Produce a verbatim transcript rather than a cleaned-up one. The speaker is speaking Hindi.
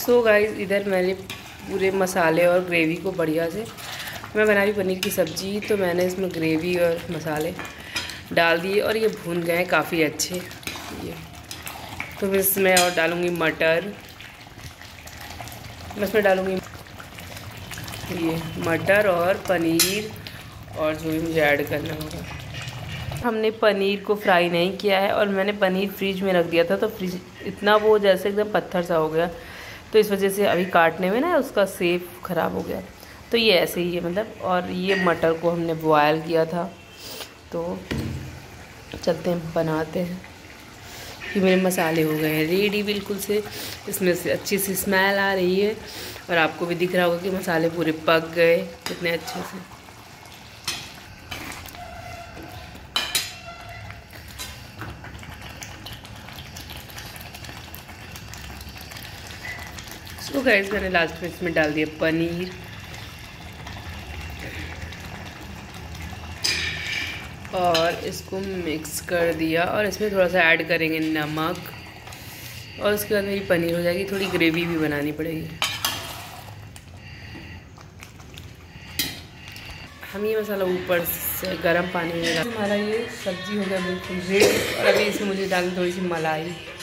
सो गाइस, इधर मैंने पूरे मसाले और ग्रेवी को बढ़िया से, मैं बना रही पनीर की सब्ज़ी, तो मैंने इसमें ग्रेवी और मसाले डाल दिए और ये भून गए काफ़ी अच्छे। ये तो मैं इसमें और डालूँगी मटर, मैं इसमें डालूँगी ये मटर और पनीर और जो भी मुझे ऐड करना होगा। हमने पनीर को फ्राई नहीं किया है और मैंने पनीर फ्रिज में रख दिया था, तो फ्रिज इतना वो जैसे एकदम पत्थर सा हो गया, तो इस वजह से अभी काटने में ना उसका शेप ख़राब हो गया। तो ये ऐसे ही है मतलब। और ये मटर को हमने बॉयल किया था, तो चलते हैं बनाते हैं। ये मेरे मसाले हो गए हैं रेडी बिल्कुल से, इसमें से अच्छी सी स्मेल आ रही है और आपको भी दिख रहा होगा कि मसाले पूरे पक गए कितने अच्छे से। तो गाइस, मैंने लास्ट में इसमें डाल दिया पनीर और इसको मिक्स कर दिया और इसमें थोड़ा सा ऐड करेंगे नमक और उसके बाद मेरी पनीर हो जाएगी। थोड़ी ग्रेवी भी बनानी पड़ेगी। हम ये मसाला ऊपर से गर्म पानी में, हमारा ये सब्ज़ी हो गया बिल्कुल रेडी। और अभी इसमें मुझे डालनी थोड़ी सी मलाई।